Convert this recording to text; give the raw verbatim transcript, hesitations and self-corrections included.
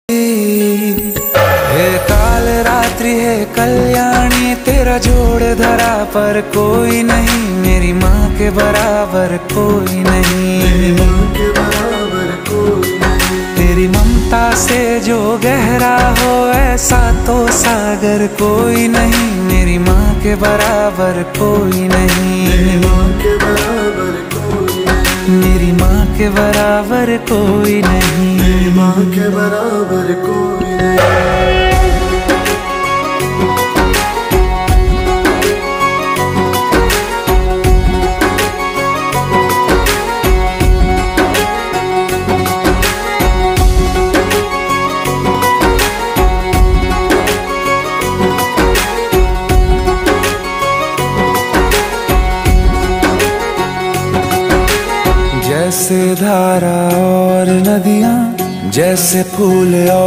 हे काल रात्रि है कल्याणी, तेरा जोड़ धरा पर कोई नहीं, मेरी माँ के बराबर कोई नहीं, मेरी माँ के बराबर कोई नहीं। तेरी ममता से जो गहरा हो ऐसा तो सागर कोई नहीं, मेरी माँ के बराबर कोई नहीं, मेरी माँ के बराबर कोई नहीं, मेरी माँ के बराबर कोई नहीं, मेरी माँ के बराबर कोई नहीं। जैसे धारा और नदियाँ, जैसे फूल और